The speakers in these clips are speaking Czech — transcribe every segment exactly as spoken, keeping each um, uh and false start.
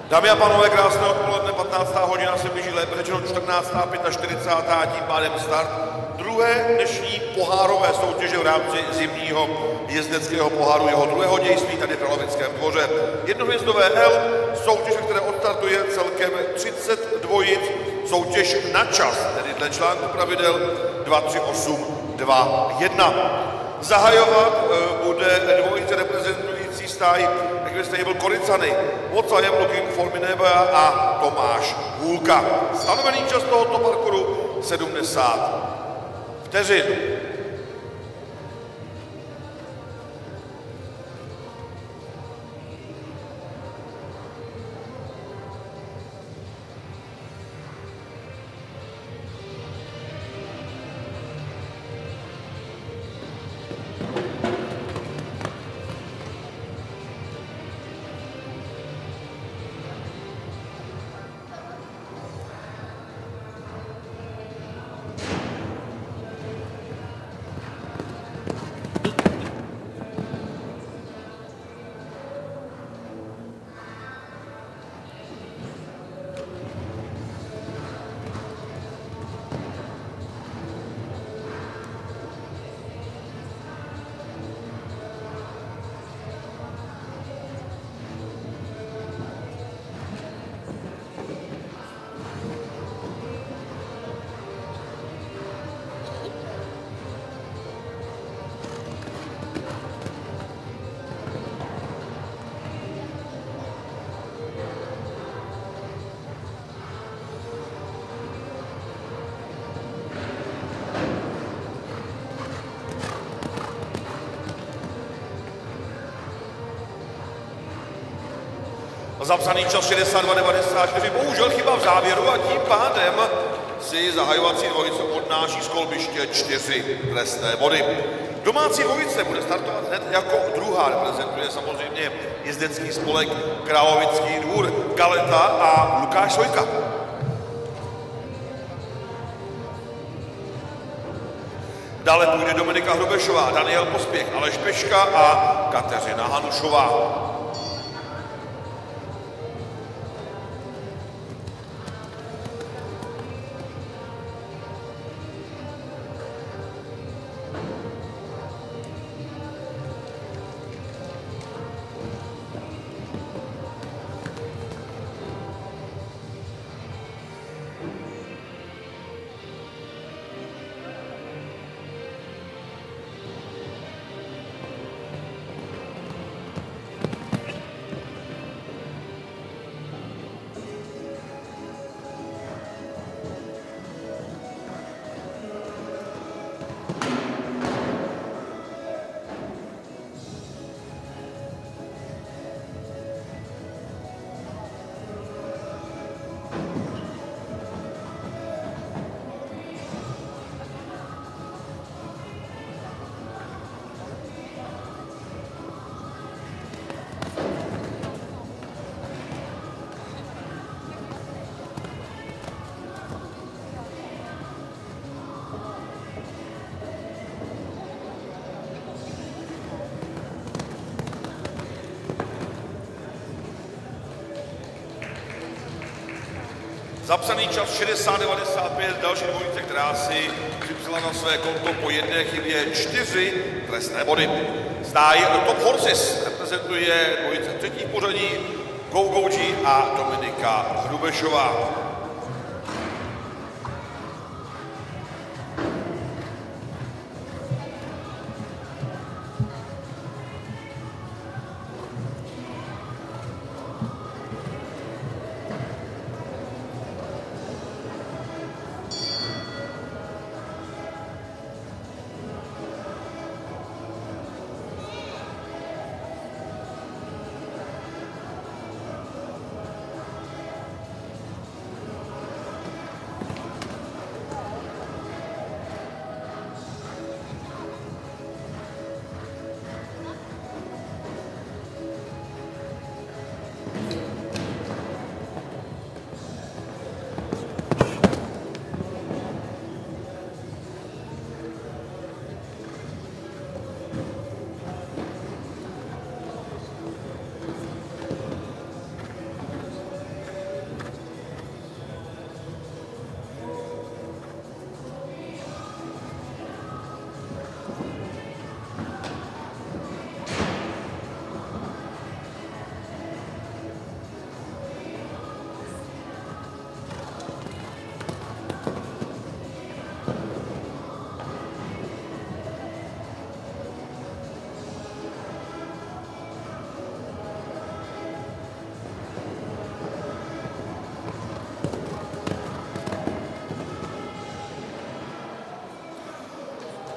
Dámy a pánové, krásné odpoledne, patnáctá hodina se blíží, lépe řečeno čtrnáctá čtyřicátá pátá, tím pádem start druhé dnešní pohárové soutěže v rámci zimního jezdeckého poháru jeho druhého dějství tady v Kralovickém dvoře. Jednohvězdové L, soutěž, které odstartuje celkem třicet dvojic, soutěž na čas, tedy dle článku pravidel dva tři osm dva jedna. Zahajovat bude dvojice reprezentující stáj Equestable Korycany, Mocajem Looking for Mineba a Tomáš Hůlka. Stanovený čas tohoto parkouru sedmdesát vteřin. Zapsaný čas šedesát dva devadesát čtyři, bohužel chyba v závěru a tím pádem si zahajovací dvojice odnáší z kolbiště čtyři trestné body. Domácí dvojice bude startovat hned jako druhá, reprezentuje samozřejmě jezdecký spolek Kralovický dvůr, Galeta a Lukáš Sojka. Dále půjde Dominika Hrubešová, Daniel Pospěch, Aleš Peška a Kateřina Hanušová. Zapsaný čas šedesát devadesát pět, další dvojice, která si připsala na své konto po jedné chybě čtyři trestné body. Stáj Top Horses reprezentuje dvojice třetí pořadí Go Go G a Dominika Hrubešová.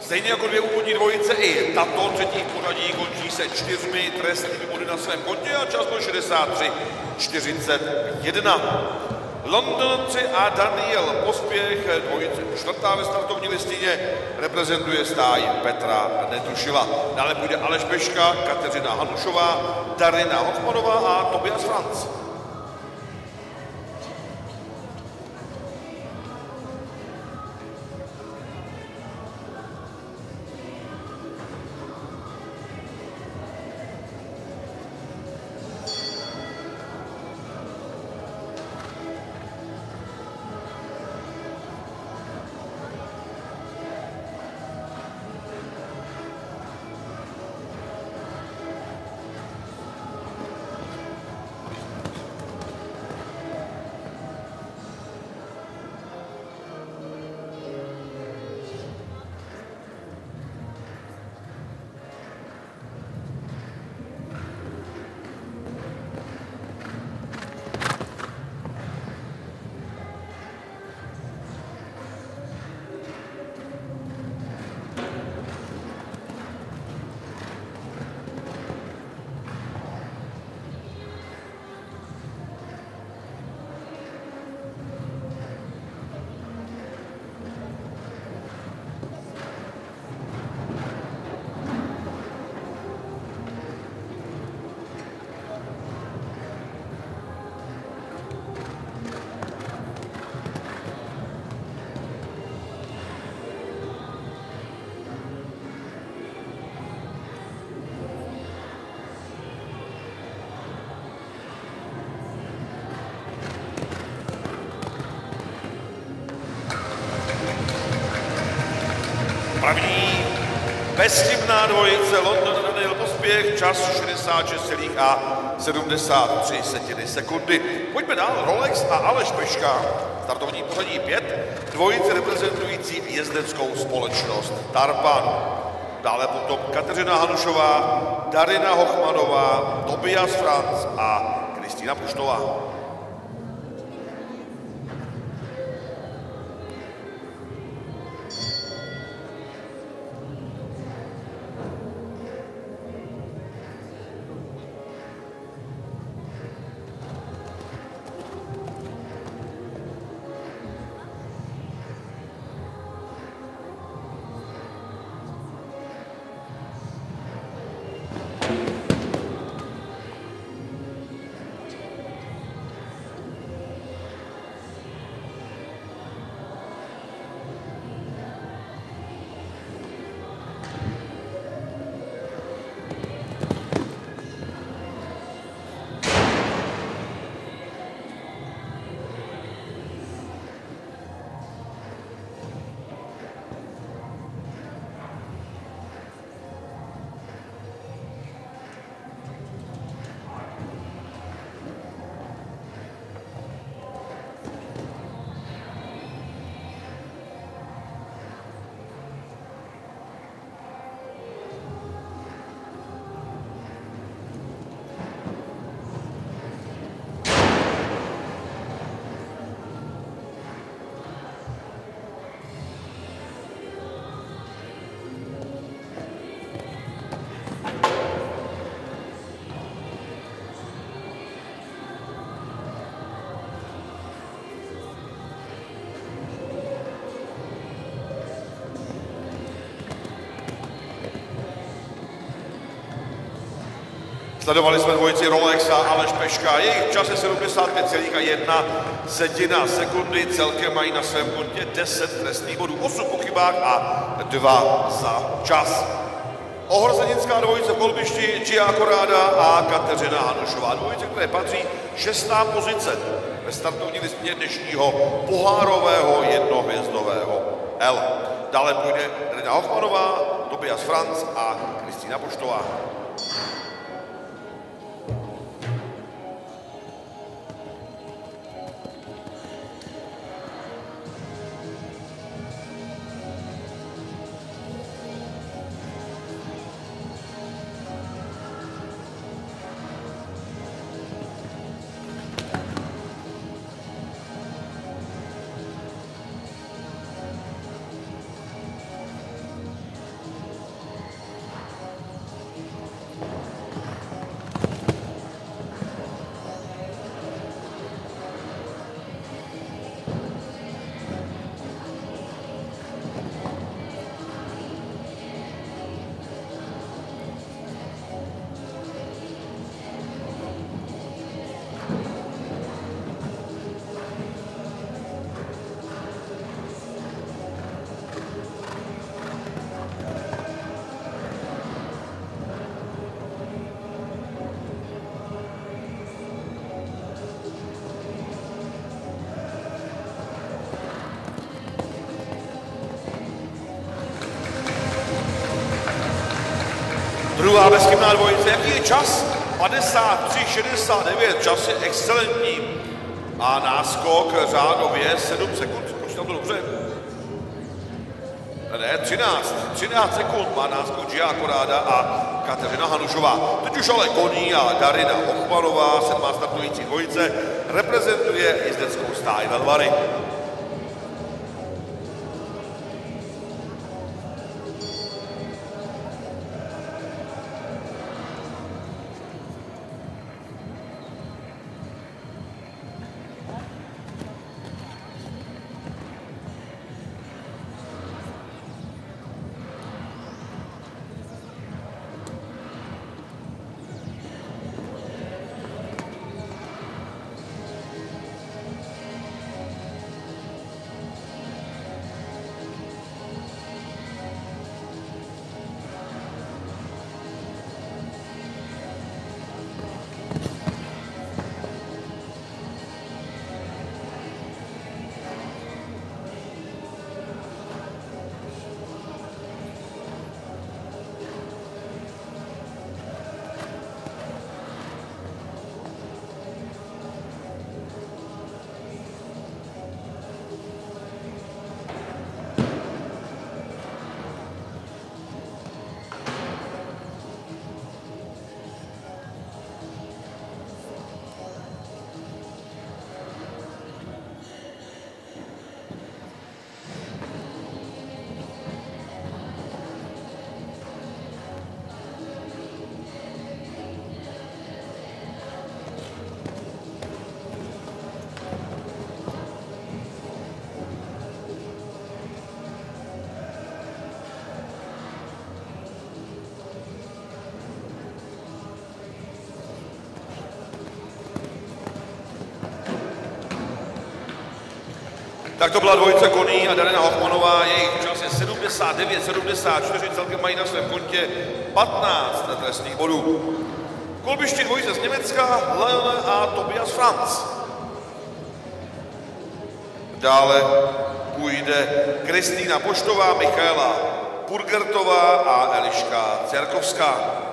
Stejně jako dvě úvodní dvojice, i tato třetí v pořadí končí se čtyřmi trestnými body na svém kontě a čas byl šedesát tři čtyřicet jedna. London tři a Daniel Pospěch, dvojice čtvrtá ve startovní listině, reprezentuje stáj Petra Netušila. Dále půjde Aleš Peška, Kateřina Hanušová, Darina Hoffmanová a Tobias Franz. První bezchybná dvojice London a Daniel Pospěch, čas šedesát šest sedmdesát tři sekundy. Pojďme dál, Rolex a Aleš Peška, startovní pořadí pět, dvojice reprezentující jezdeckou společnost Tarpan. Dále potom Kateřina Hanušová, Darina Hochmanová, Tobias Franz a Kristýna Puštová. Sledovali jsme dvojici Rolex a Aleš Peška. Jejich čas je sedmdesát pět celá jedna sekundy. Celkem mají na svém kontě deset trestných bodů, osm po chybách a dva za čas. Ohrozeninská dvojice v kolbišti Gia Koráda a Kateřina Hanušová. Dvojice, které patří šestá pozice ve startovní listině dnešního pohárového jednohvězdového L. Dále půjde Darina Hoffmanová, Tobias Franz a Kristýna Puštová. Druhá bezchybná dvojice. Jaký je čas? padesát tři šedesát devět. Čas je excelentní. A náskok řádově sedm sekund. Počítám to dobře. Ne, třináct. třináct sekund má náskok Gia Koráda a Kateřina Hanušová. Teď už ale Koní a Darina Hochmanová, sedmá startující dvojice, reprezentuje jezdeckou stáj Velvary. Tak to byla dvojice Koní a Darina Hochmanová, jejich čas je sedmdesát devět sedmdesát čtyři, celkem mají na svém kontě patnáct trestných bodů. Kolbiště dvojice z Německa, Leone a Tobias Franz. Dále půjde Kristýna Poštová, Michaela Purgertová a Eliška Cerkovská.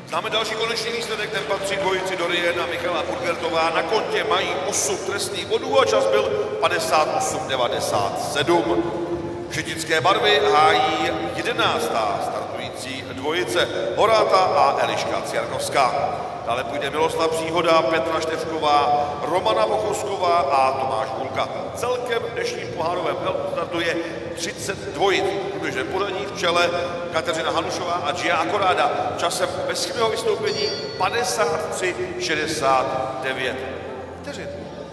Známe další konečný výsledek, ten patří dvojici Dorian a Michala Burgertová. Na kontě mají osm trestných bodů a čas byl padesát osm devadesát sedm. Šetické barvy hájí jedenáctá startující dvojice Horáta a Eliška Ciarkovská. Dále půjde Miloslav Příhoda, Petra Štefková, Romana Bochosková a Tomáš Hulka. Celkem v dnešním pohárovém startuje třicet dvojic. Průběžné pořadí v čele Kateřina Hanušová a Gia Akoráda. Časem bez chybného vystoupení padesát tři šedesát devět vteřin.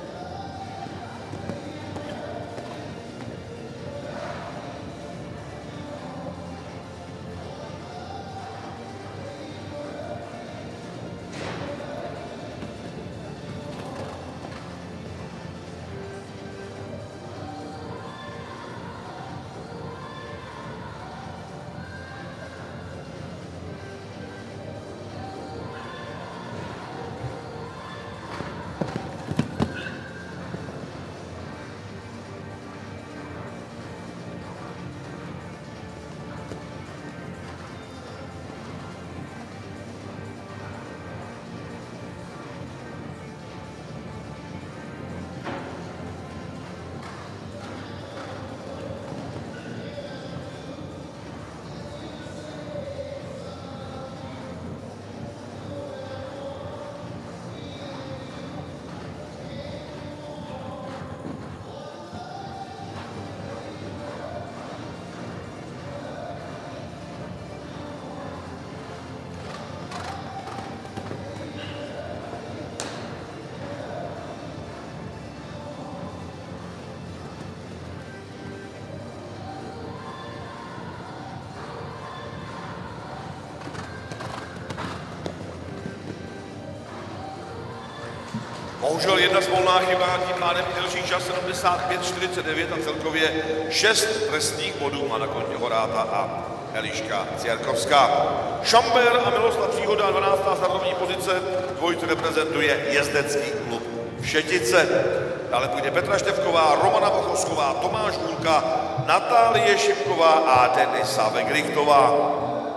Bohužel jedna smolná chyba, tím pádem delší čas sedmdesát pět čtyřicet devět a celkově šest trestných bodů má na kontě Horáta a Eliška Ciarkovská. Šamber a Miloslav Příhoda, dvanáctá startovní pozice, dvojice reprezentuje jezdecký klub Šetice. Dále půjde Petra Štefková, Romana Bochosková, Tomáš Hulka, Natálie Šipková a Denisa Vegrichtová.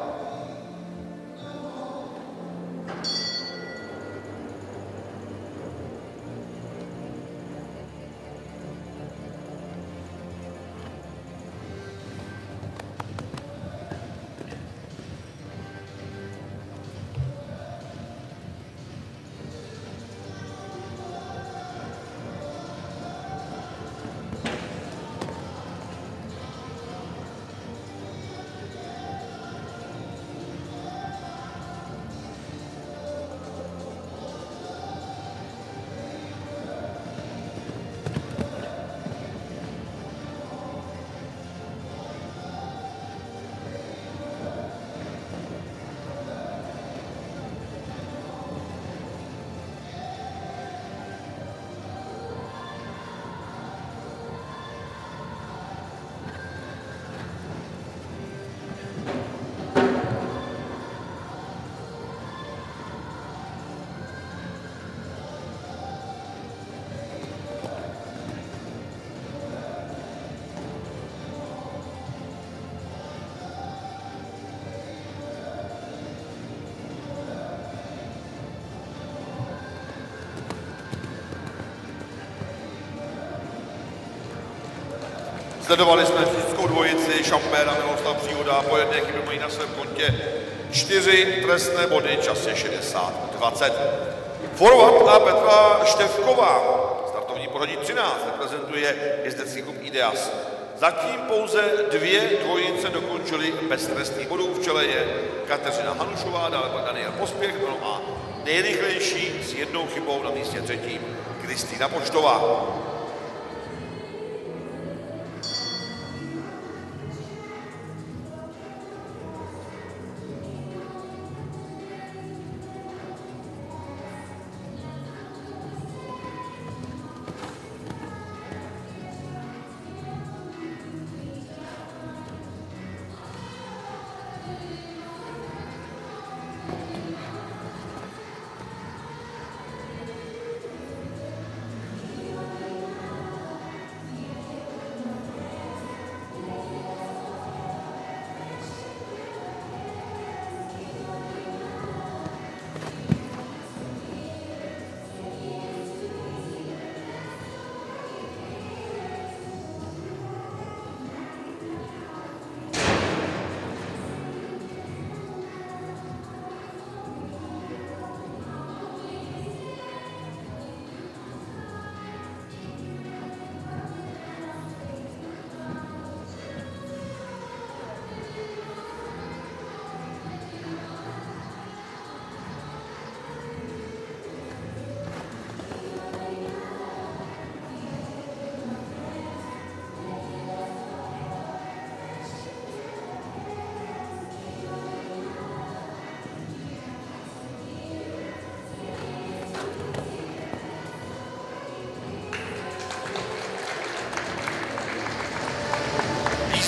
Sledovali jsme fyzickou dvojici Šamber a Miloslav Příhoda, po jedné chybě mají na svém kontě čtyři trestné body, čas je šedesát dvacet. Forward a Petra Štefková, startovní pořadí třináct, reprezentuje jezdecký klub Ideas. Zatím pouze dvě dvojice dokončily bez trestných bodů, v čele je Kateřina Hanušová, dále pak Daniel Pospěch, no a nejrychlejší s jednou chybou na místě třetím Kristýna Poštová.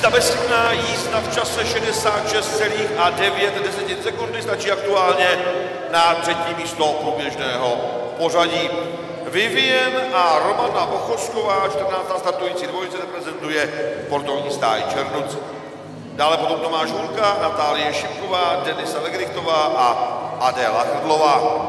Jízda bezchybná, jízda v čase šedesát šest celá devět sekundy, stačí aktuálně na třetí místo průběžného pořadí. Vivien a Romana Bochosková, čtrnáctá startující dvojice, reprezentuje sportovní stáj Černuc. Dále potom Tomáš Hůlka, Natálie Šimková, Denisa Legrichtová a Adéla Hrdlová.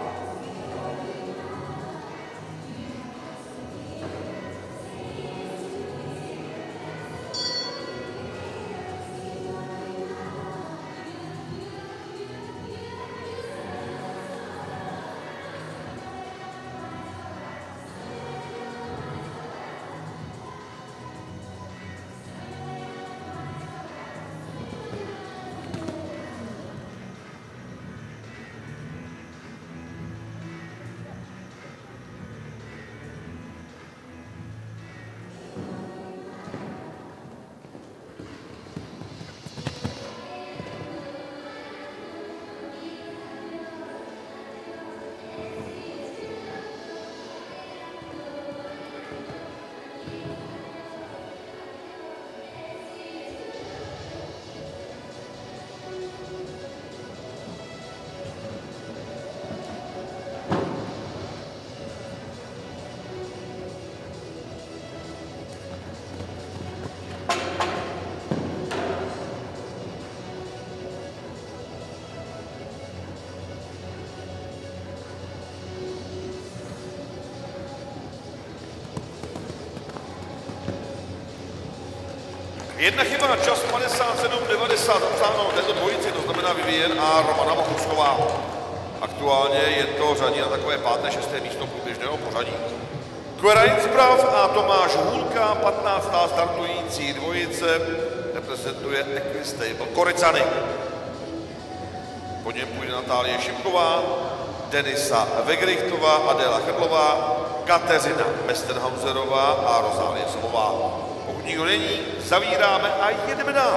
Jedna chyba, čas padesát sedm devadesát, obsáhnou této dvojici, to znamená Vivien a Romana Bochusková. Aktuálně je to řadí na takové páté, šesté místo průběžného pořadí. Querain Zbrav a Tomáš Hůlka, patnáctá startující dvojice, reprezentuje Equistable Koricany. Po něm půjde Natálie Šimková, Denisa Vegrichtová, Adéla Hrdlová, Kateřina Mestenhauserová a Rozálie Somová. Pokud nikdo není, zavíráme a jedeme dál.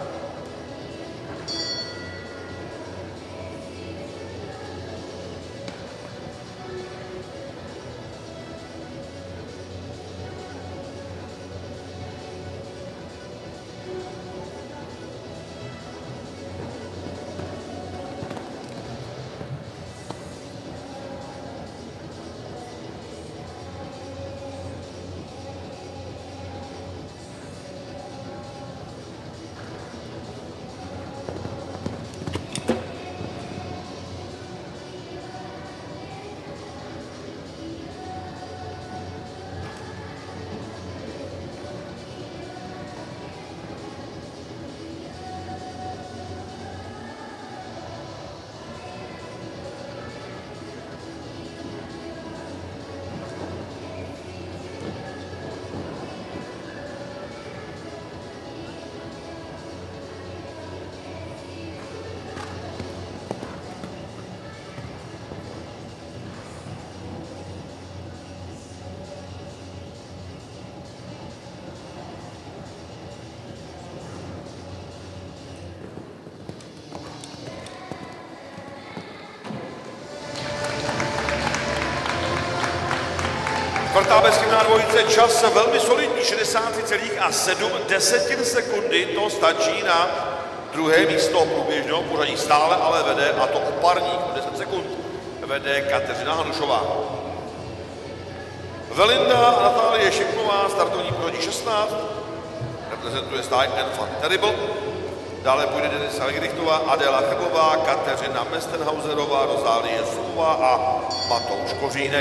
Čtvrtá bezchybná dvojice, čas velmi solidní, šedesát tři celá sedm sekundy, to stačí na druhé místo průběžného pořadí, stále ale vede, a to o parník, o deset sekund, vede Kateřina Hanušová. Velinda a Natálie Šimková, startovní pořadí šestnáct, reprezentuje stáj Enfant Terrible. Dále půjde Denisa Legrichtová, Adéla Hrdlová, Kateřina Mestenhauserová, Rozálie Somová a Matouš Kořínek.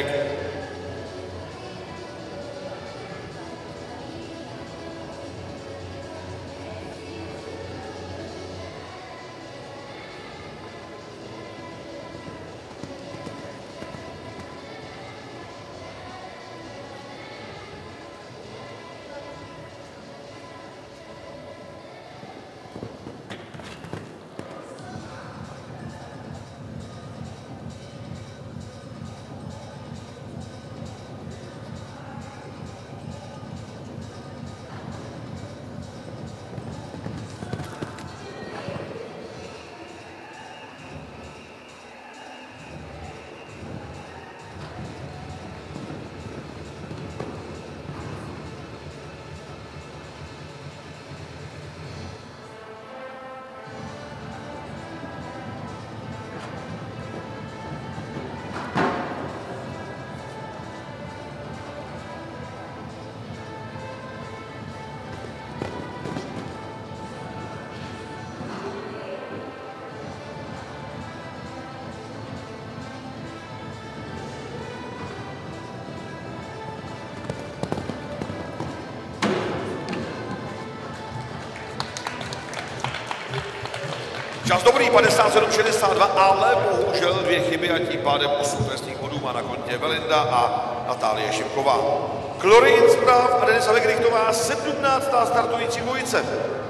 Čas dobrý, padesát sedm šedesát dva, ale bohužel dvě chyby a tím pádem osm trestných bodů má na kontě Belinda a Natálie Šimková. Klorin Zbrav a Denisa Vegrichtová, sedmnáctá startující dvojice.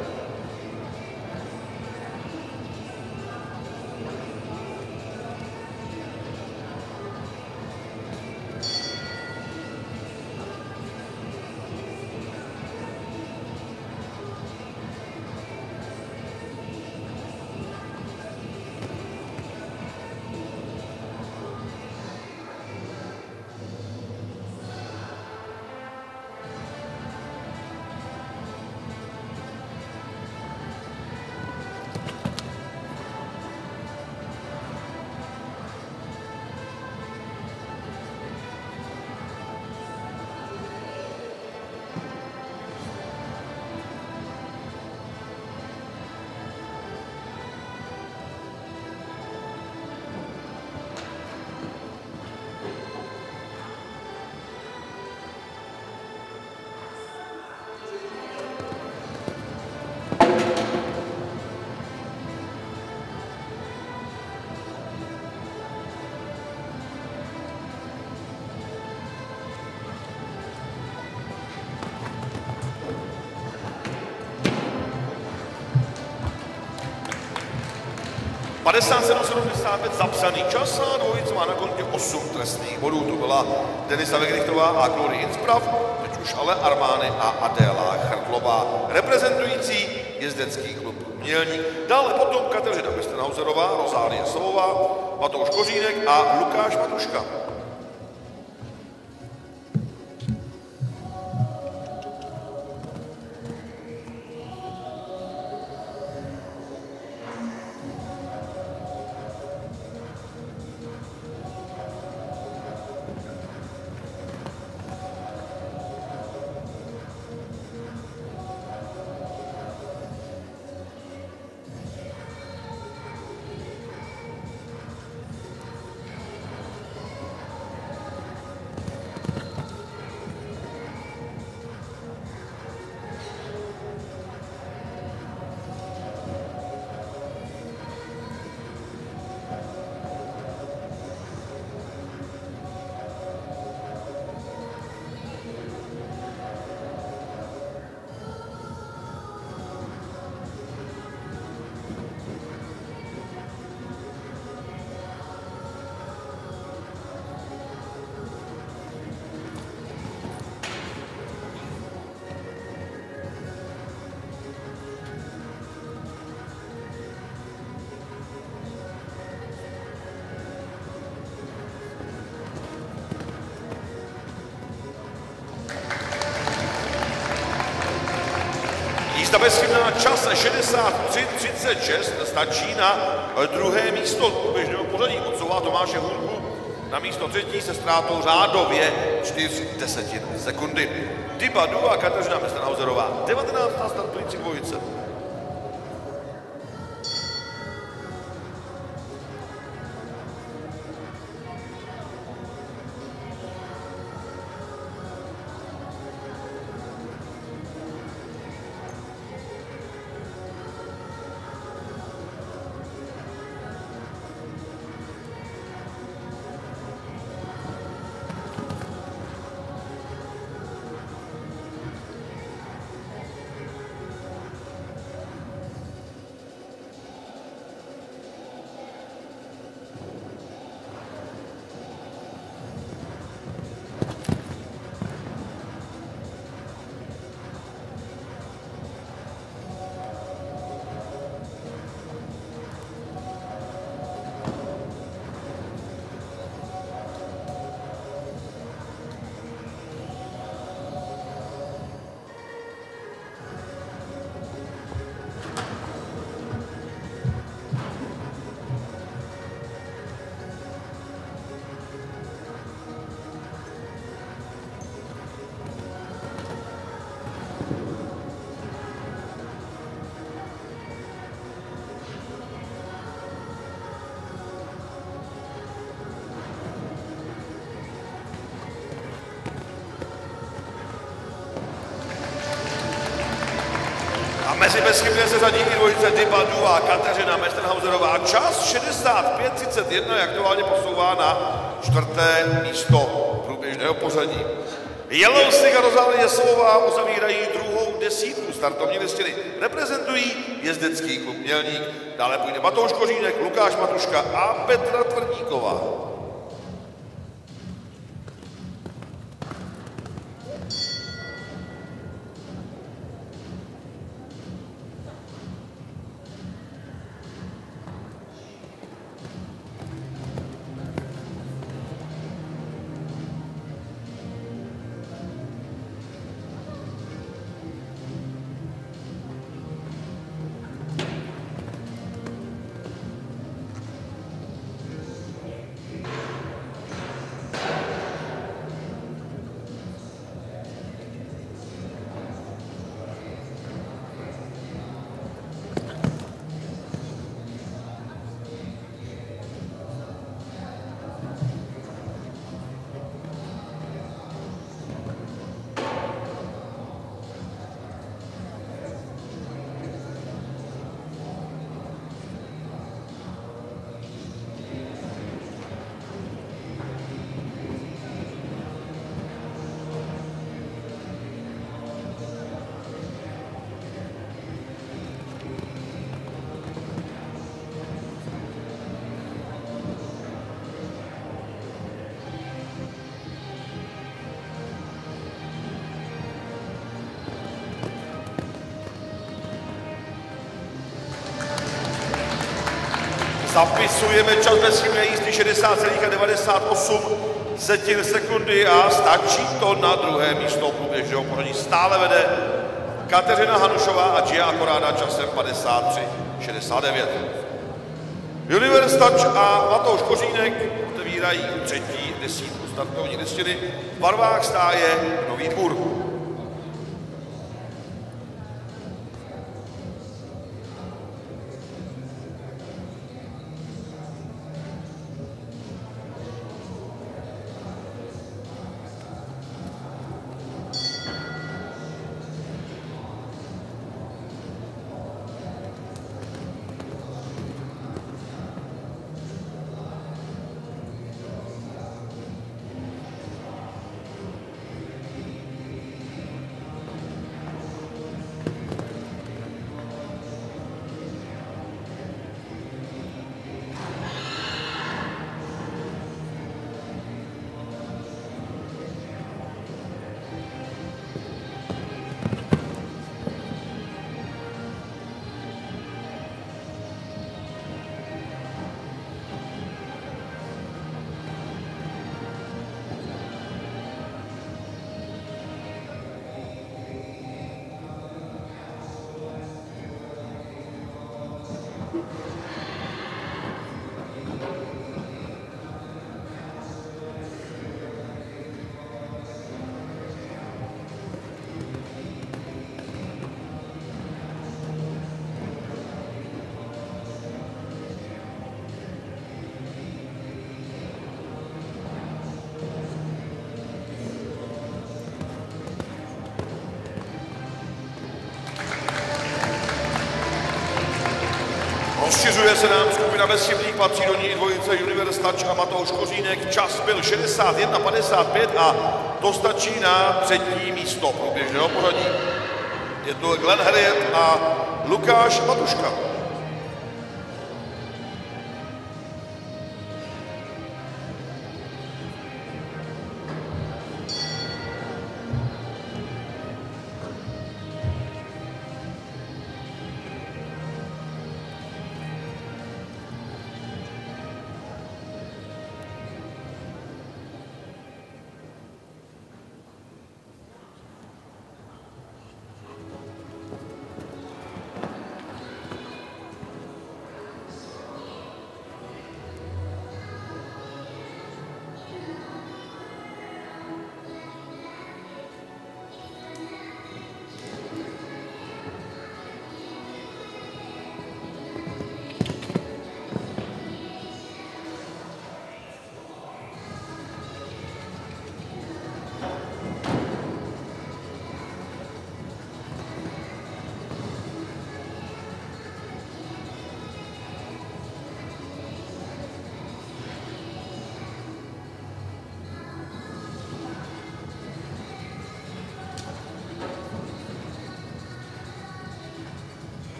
padesát sedm sedmdesát pět zapsaný čas a dvojice má na kontě osm trestných bodů. To byla Denisa Vegrichtová a Klorin Zbrav, teď už ale Armány a Adéla Chrtlová, reprezentující jezdecký klub Mělník. Dále potom Kateřina Westenhauserová, Rozálie Sovová, Matouš Kořínek a Lukáš Matuška. Jízda bezchybná, čas šedesát tři třicet šest, stačí na druhé místo běžného pořadí. Odsouvá Tomáše Hůnku na místo třetí se ztrátou řádově čtyři desetin sekundy. Dyba Du a Kateřina Westenhauserová, devatenáctá startující dvojice. Mezi bezchybně se řadí i dvojice Dybadu a Kateřina Mesterhauserová. Čas šedesát pět třicet jedna je aktuálně posouvá na čtvrté místo průběžného pořadí. Yellowstick a Rozálie Slovová uzavírají druhou desítku startovní listiny. Reprezentují jezdecký klub Mělník. Dále půjde Matouš Kořínek, Lukáš Matuška a Petra Tvrdíková. Zapisujeme čas bezchybné jízdy šedesát celá devadesát osm setin sekundy a stačí to na druhé místo průběžného pořadí. Stále vede Kateřina Hanušová a Gia Akoráda časem padesát tři šedesát devět. Universe Touch a Matouš Kořínek otevírají třetí desítku startovní listiny v barvách stáje Nový Dvůr. Rozšiřuje se nám skupina bezchybných, patří do ní dvojice Universe Touch a Matouš Kořínek. Čas byl šedesát jedna padesát pět a to stačí na třetí místo průběžného pořadí. Je to Glenn Harriet a Lukáš Matuška.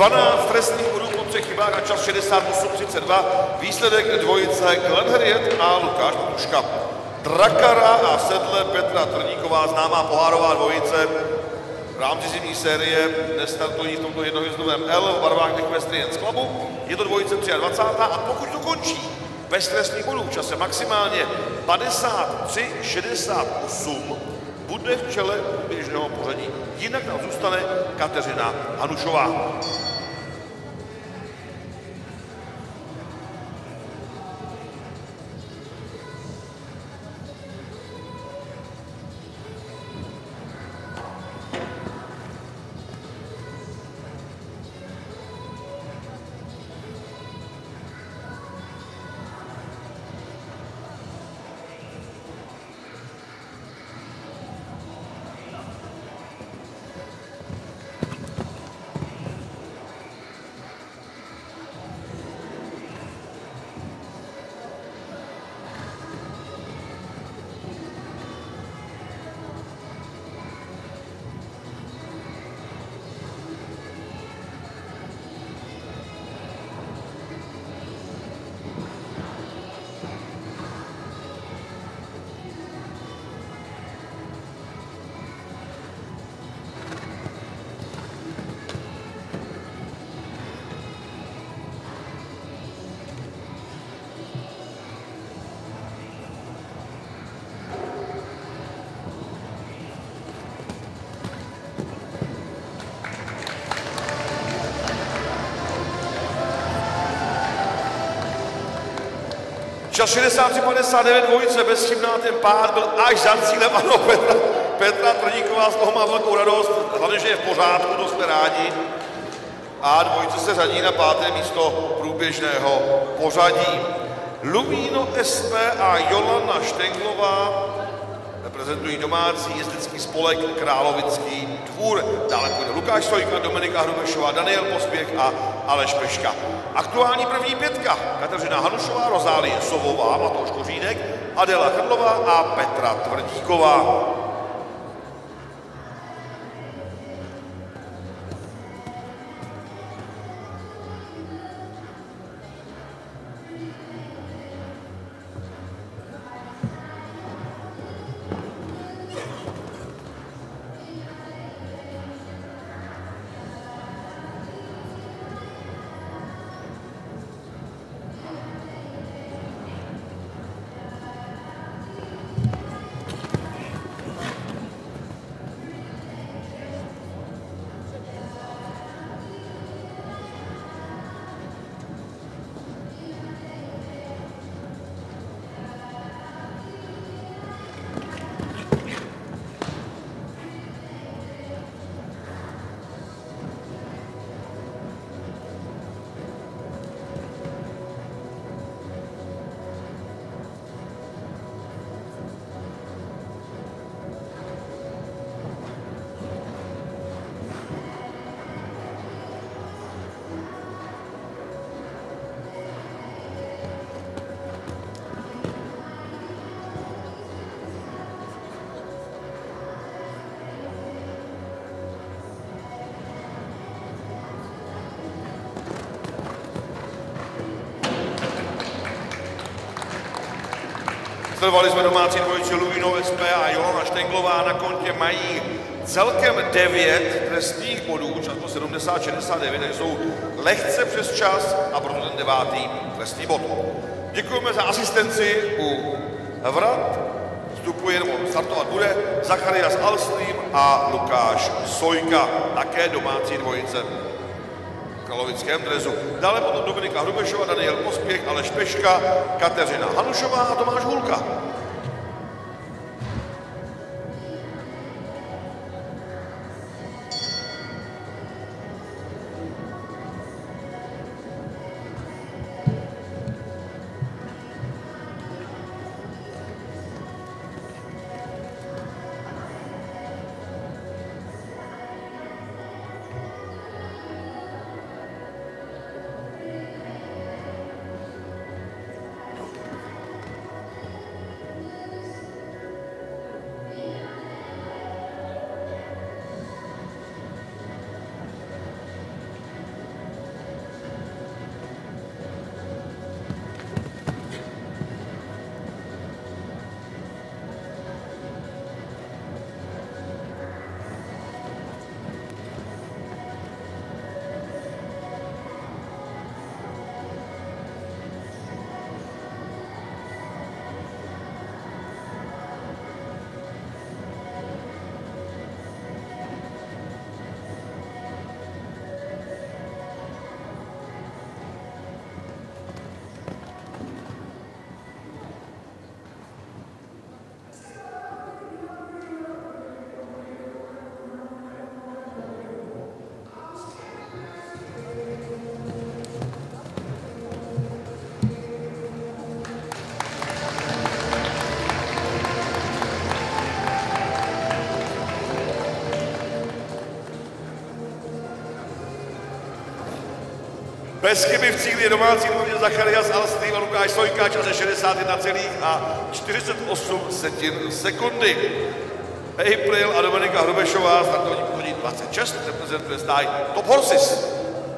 dvanáct trestných bodů po třech chybách a čas šedesát osm třicet dva. Výsledek dvojice Glenn Harriet a Lukáš Matuška. Drakara a sedle Petra Tvrdíková, známá pohárová dvojice, v rámci zimní série nestartují v tomto jednohvězdovém L v barvách Equestrians Clubu. Je to dvojice dvacátá třetí a pokud to končí bez trestných bodů v čase maximálně padesát tři šedesát osm, bude v čele běžného pořadí. Jinak tam zůstane Kateřina Hanušová. Čas šedesát tři padesát devět, dvojice bezchybná, ten pád byl až za cílem, ano, Petra, Petra Tvrdíková z toho má velkou radost, hlavně, že je v pořádku, to jsme rádi. A dvojice se řadí na páté místo průběžného pořadí. Lumíno S P a Jolana Štenglová reprezentují domácí jezdecký spolek Královický dvůr. Dále půjde Lukáš Sojka, Dominika Hrubešová, Daniel Pospěch a Aleš Peška. Aktuální první pětka: Kateřina Hanušová, Rozálie Sovová, Matouš Kořínek, Adela Chrlová a Petra Tvrdíková. Sledovali jsme domácí dvojici Lumíno S P a Jolana Štenglová, na kontě mají celkem devět trestních bodů, čas po sedmdesát šedesát devět, takže jsou lehce přes čas a proto ten devátý trestný bod. Děkujeme za asistenci u vrat, vstupuje, nebo startovat bude Zacharias Alstrým a Lukáš Sojka, také domácí dvojice v kralovickém drezu. Dále potom Dominika Hrubešová, Daniel Pospěch, Aleš Peška, Kateřina Hanušová a Tomáš Hůlka. Bez chyby v cíli je domácí dvojně Zacharias Alstrým a Lukáš Sojka, čase šedesát jedna celá čtyřicet osm setin sekundy. April a Dominika Hrubešová, startovní pořadí dvacet šest, reprezentuje stáj Top Horses.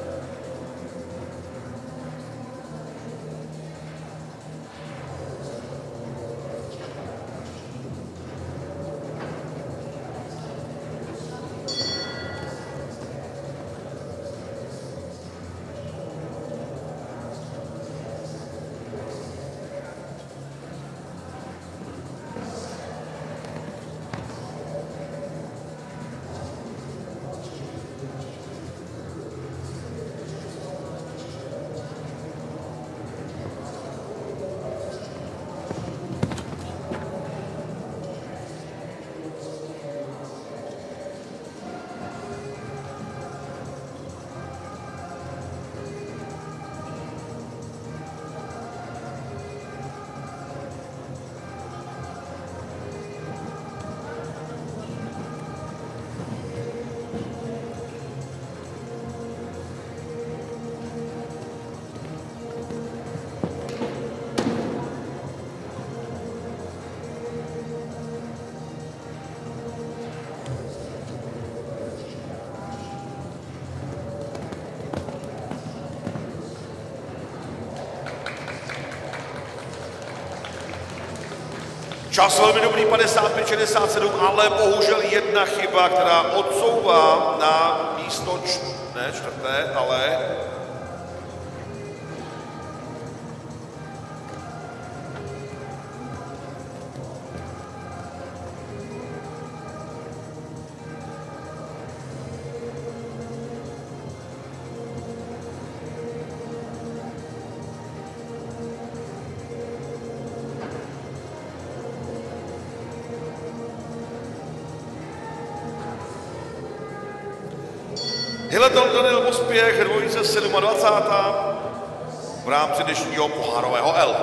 Čas velmi dobrý, padesát pět šedesát sedm, ale bohužel jedna chyba, která odsouvá na místo č... ne čtvrté, ale Hyleton Daniel Pospěch, dvojice dvacátá sedmá v rámci dnešního pohárového L.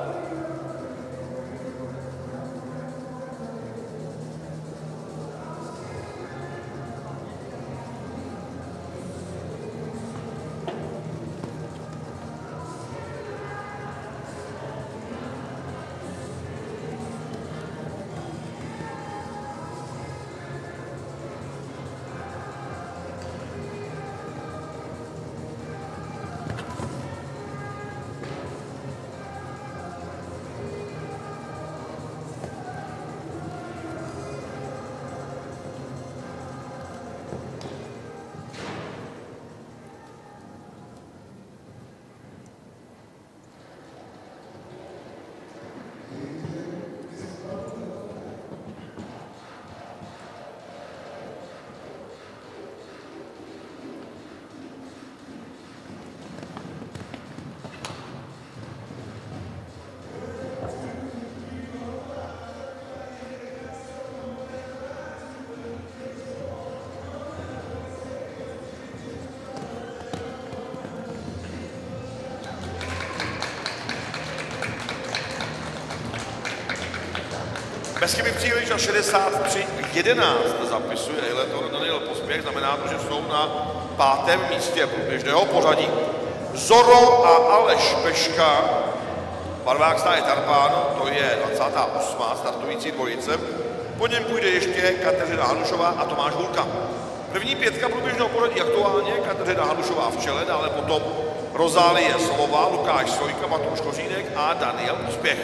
Bez chyby příliš na šedesát tři jedenáct zapisuje Hyleton Daniel Pospěch, znamená to, že jsou na pátém místě průběžného pořadí. Zoro a Aleš Peška, barvák stáje Tarpán, to je dvacátá osmá startující dvojice. Po něm půjde ještě Kateřina Hanušová a Tomáš Hulka. První pětka průběžného pořadí aktuálně, Kateřina Hanušová v čele, dále potom Rozálie Solová, Lukáš Sojka, Matouš Kořínek a Daniel Pospěch.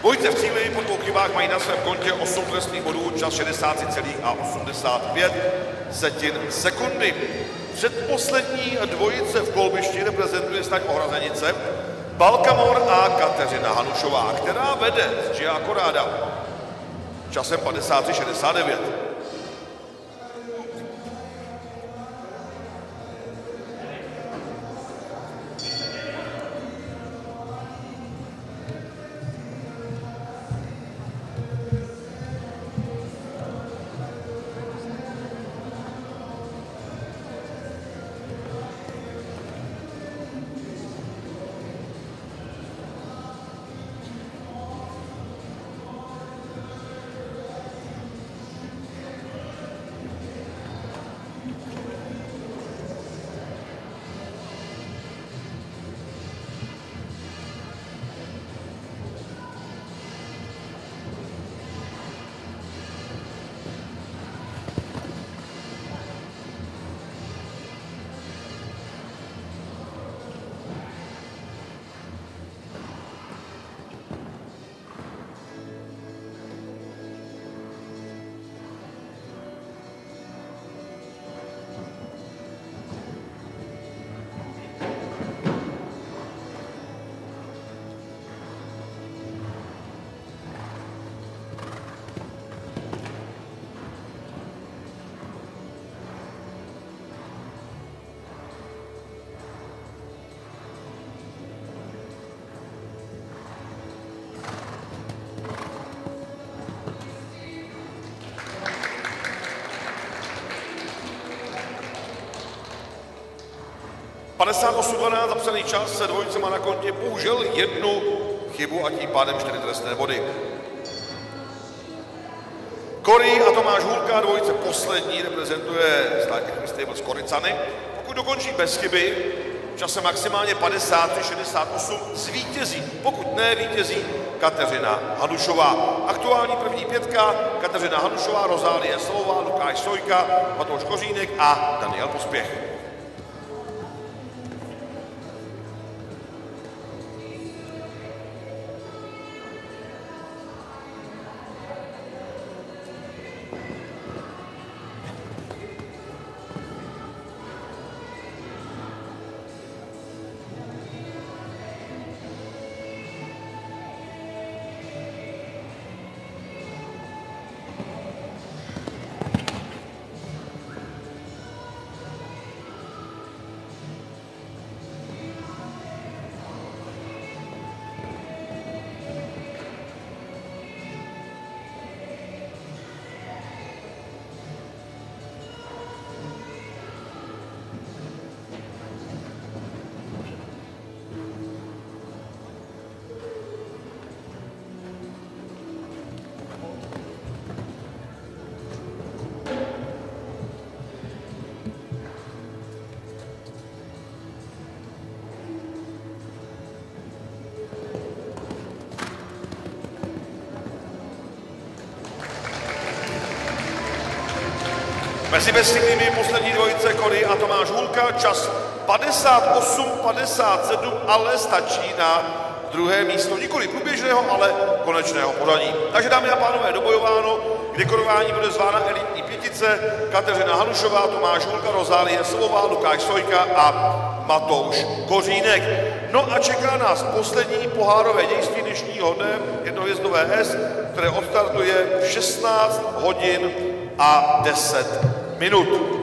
Dvojice v cíli po dvou chybách mají na svém kontě osm trestných bodů, čas šedesát tři celá osmdesát pět setin sekundy. Předposlední dvojice v kolbišti reprezentuje stať Ohrazenice, Balkamor a Kateřina Hanušová, která vede z Gia Corrada časem padesát tři šedesát devět. padesát osm dvanáct zapsaný čas se dvojicema na kontě, bohužel jednu chybu a tím pádem čtyři trestné body. Kory a Tomáš Hůlka, dvojice poslední, reprezentuje Stark Stable z Korycany. Pokud dokončí bez chyby, časem maximálně padesát tři šedesát osm, zvítězí. Pokud ne, vítězí Kateřina Hanušová. Aktuální první pětka: Kateřina Hanušová, Rozálie Slovová, Lukáš Sojka, Matouš Kořínek a Daniel Pospěch. Mezi bezchybnými poslední dvojice Kory a Tomáš Hůlka, čas padesát osm padesát sedm, ale stačí na druhé místo nikoli průběžného, ale konečného pořadí. Takže, dámy a pánové, dobojováno, k dekorování bude zvána elitní pětice: Kateřina Hanušová, Tomáš Hůlka, Rozálie Slovová, Lukáš Sojka a Matouš Kořínek. No a čeká nás poslední pohárové dějství dnešního dne, jednohvězdové S, které odstartuje v šestnáct hodin a deset minut.